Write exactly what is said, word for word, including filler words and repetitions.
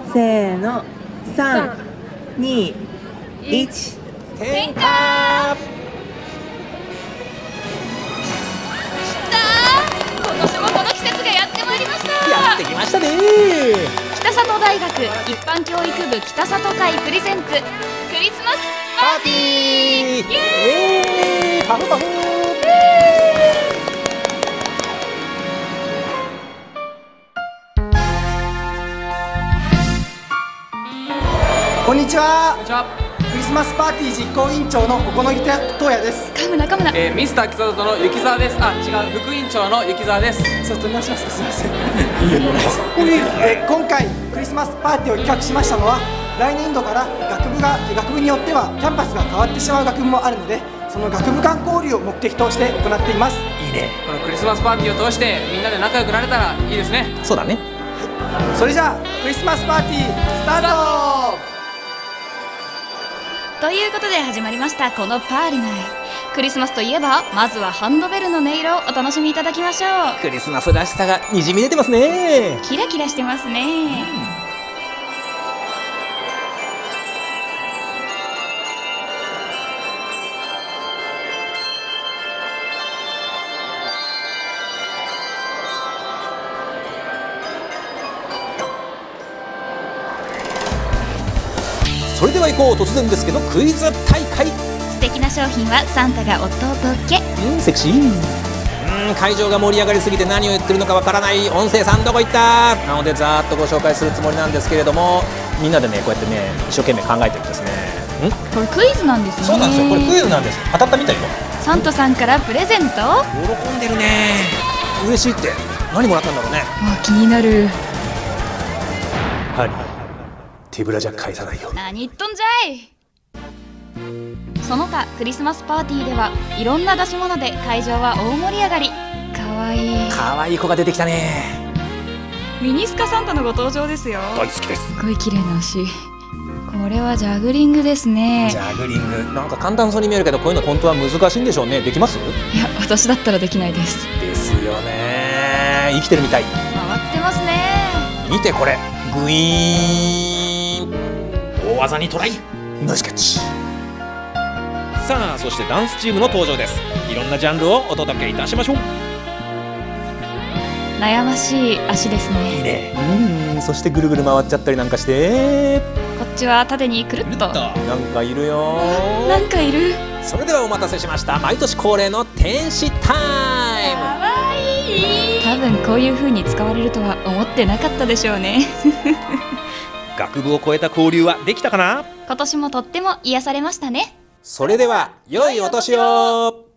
せーの、さん、に、いち、 変化。 今年もこの季節がやってまいりました。 やってきましたね。 北里大学一般教育部北里会プレゼンツクリスマスパーティー。イエーイ。 パフパフ。 こんにちは。 こんにちは。 クリスマスパーティー実行委員長の小此木智也です。 カムナカムナ。 えー、ミスター北里の雪沢です。あ、違う、副委員長の雪沢です。 ちょっとお願いしますか。すみません。えー、今回クリスマスパーティーを企画しましたのは、来年度から学部が学部によってはキャンパスが変わってしまう学部もあるので、その学部間交流を目的として行っています。 いいね。このクリスマスパーティーを通してみんなで仲良くなれたらいいですね。 そうだね。 それじゃあクリスマスパーティースタート。 ということで始まりましたこのパーリナイ。クリスマスといえばまずはハンドベルの音色をお楽しみいただきましょう。 クリスマスらしさがにじみ出てますね。 キラキラしてますね、うん。 それでは行こう。突然ですけどクイズ大会。 素敵な商品はサンタがお届け。 うんセクシー。うん会場が盛り上がりすぎて何を言ってるのかわからない音声さんどこ行った。なのでざーっとご紹介するつもりなんですけれども、みんなでねこうやってね一生懸命考えてるんですね。んこれクイズなんですね。 そうなんですよ。これクイズなんです。当たったみたいよ。 サンタさんからプレゼント。 喜んでるね。嬉しいって何もらったんだろうね。 わ気になる。 ハリー手ぶらじゃ返さないよ。 何言っとんじゃい。その他クリスマスパーティーではいろんな出し物で会場は大盛り上がり。かわいいかわいい子が出てきたね。 ミニスカサンタのご登場ですよ。 大好きです。 すごい綺麗な足。これはジャグリングですね。 ジャグリングなんか簡単そうに見えるけど、こういうの本当は難しいんでしょうね。できます？ いや私だったらできないです。 ですよね。生きてるみたい。 回ってますね。 見てこれグイーン大技にトライ。ナイスキャッチ。さあそしてダンスチームの登場です。いろんなジャンルをお届けいたしましょう。 悩ましい足ですね。 いいね。うんそしてぐるぐる回っちゃったりなんかして、 こっちは縦にくるっと。 なんかいるよ。 なんかいる。 それではお待たせしました。毎年恒例の天使タイム。 かわいい。多分こういう風に使われるとは思ってなかったでしょうね。 学部を超えた交流はできたかな。 今年もとっても癒されましたね。 それでは良いお年を。